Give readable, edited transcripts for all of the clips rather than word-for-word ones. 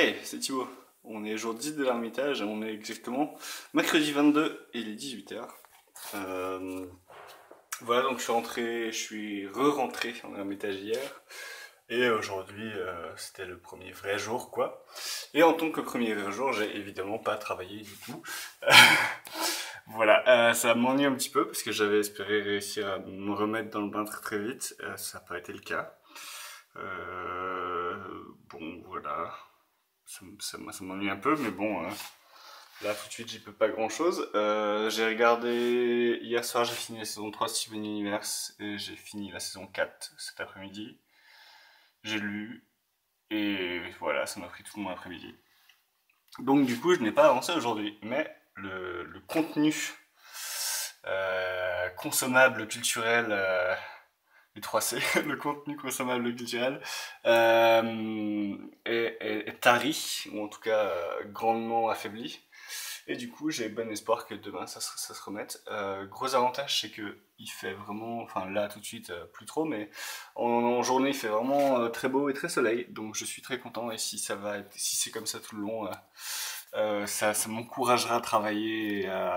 Hey, c'est Thibaut. On est jour 10 de l'Ermitage et on est exactement mercredi 22 et il est 18h. Voilà, donc je suis re-rentré en Ermitage hier. Et aujourd'hui, c'était le premier vrai jour, quoi. Et en tant que premier vrai jour, j'ai évidemment pas travaillé du tout. Voilà, ça m'ennuie un petit peu parce que j'avais espéré réussir à me remettre dans le bain très très vite. Ça n'a pas été le cas. Bon, voilà. Ça m'ennuie un peu, mais bon, là tout de suite j'y peux pas grand chose. J'ai regardé, hier soir j'ai fini la saison 3 de Steven Universe et j'ai fini la saison 4 cet après-midi. J'ai lu et voilà, ça m'a pris tout mon après-midi. Donc du coup je n'ai pas avancé aujourd'hui, mais le contenu consommable culturel les 3C, le contenu consommable culturel, est tari, ou en tout cas grandement affaibli. Et du coup, j'ai bon espoir que demain ça se remette. Gros avantage, c'est que il fait vraiment, enfin là tout de suite, plus trop, mais en journée il fait vraiment très beau et très soleil. Donc je suis très content. Et si ça va être, si c'est comme ça tout le long, ça m'encouragera à travailler.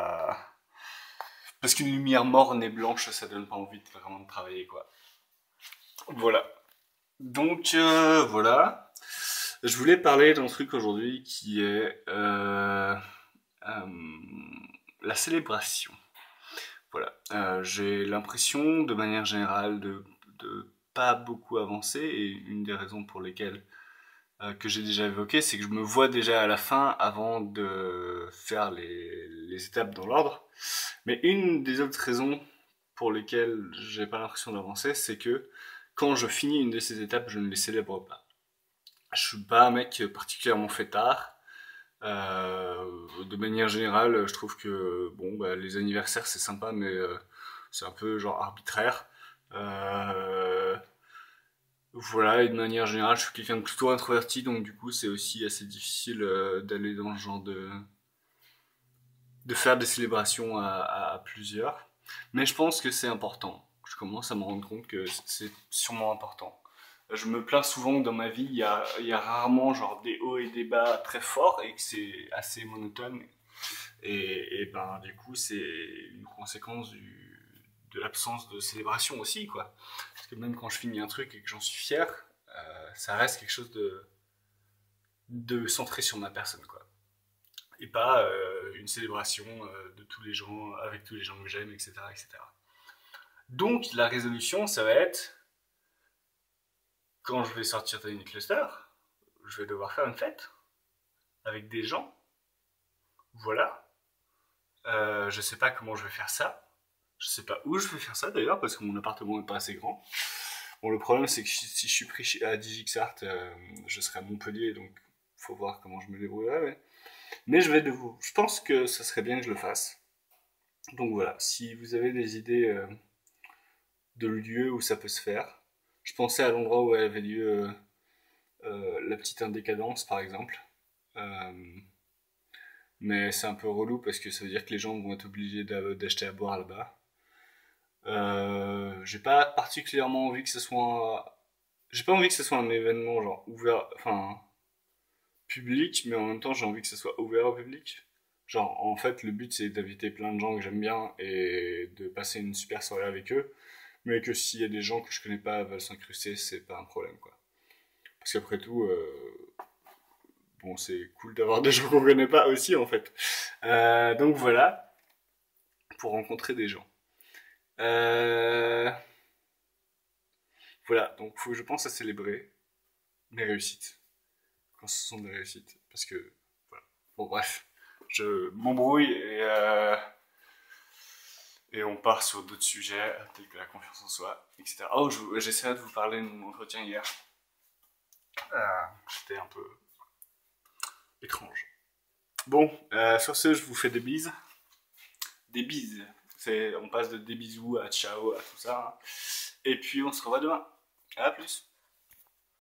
Parce qu'une lumière morne et blanche, ça donne pas envie de vraiment de travailler, quoi. Voilà. Donc voilà. Je voulais parler d'un truc aujourd'hui qui est la célébration. Voilà. J'ai l'impression, de manière générale, de pas beaucoup avancer et une des raisons pour lesquelles que j'ai déjà évoqué, c'est que je me vois déjà à la fin avant de faire les étapes dans l'ordre. Mais une des autres raisons pour lesquelles j'ai pas l'impression d'avancer, c'est que quand je finis une de ces étapes, je ne les célèbre pas. Je suis pas un mec particulièrement fêtard. De manière générale, je trouve que bon, bah, les anniversaires c'est sympa, mais c'est un peu genre arbitraire. Euh, voilà, et de manière générale, je suis quelqu'un de plutôt introverti, donc du coup, c'est aussi assez difficile d'aller dans le genre de faire des célébrations à plusieurs. Mais je pense que c'est important. Je commence à me rendre compte que c'est sûrement important. Je me plains souvent que dans ma vie, il y a rarement genre des hauts et des bas très forts et que c'est assez monotone. Et ben du coup, c'est une conséquence de l'absence de célébration aussi, quoi. Parce que même quand je finis un truc et que j'en suis fier, ça reste quelque chose de centré sur ma personne, quoi. Et pas une célébration de tous les gens, avec tous les gens que j'aime, etc., etc. Donc la résolution, ça va être, quand je vais sortir de Cluster, je vais devoir faire une fête avec des gens. Voilà. Je sais pas comment je vais faire ça. Je sais pas où je vais faire ça d'ailleurs, parce que mon appartement n'est pas assez grand. Bon, le problème, c'est que si je suis pris à DigixArt, je serai à Montpellier, donc faut voir comment je me débrouillerai. Mais je pense que ça serait bien que je le fasse. Donc voilà, si vous avez des idées de lieux où ça peut se faire, je pensais à l'endroit où avait lieu la petite indécadence, par exemple. Euh, mais c'est un peu relou parce que ça veut dire que les gens vont être obligés d'acheter à boire là-bas. J'ai pas particulièrement envie que ce soit. J'ai pas envie que ce soit un événement genre ouvert, enfin public, mais en même temps j'ai envie que ce soit ouvert au public. Genre en fait le but c'est d'inviter plein de gens que j'aime bien et de passer une super soirée avec eux, mais que s'il y a des gens que je connais pas veulent s'incruster, c'est pas un problème, quoi. Parce qu'après tout, bon c'est cool d'avoir des gens qu'on connaît pas aussi en fait. Donc voilà, pour rencontrer des gens. Euh, voilà, donc faut que je pense à célébrer mes réussites quand ce sont des réussites, parce que voilà. Bon bref, je m'embrouille et on part sur d'autres sujets tels que la confiance en soi, etc. Oh, j'essaierai de vous parler de mon entretien hier. C'était un peu étrange. Bon, sur ce, je vous fais des bises. Des bises. On passe de des bisous à ciao, à tout ça. Et puis on se revoit demain. À plus.